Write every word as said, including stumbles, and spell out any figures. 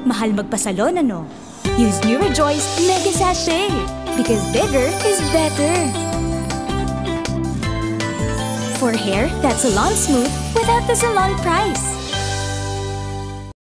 Mahal magpasalon, ano? Use new Rejoice Mega Sachet. Because bigger is better. For hair that's salon smooth without the salon price.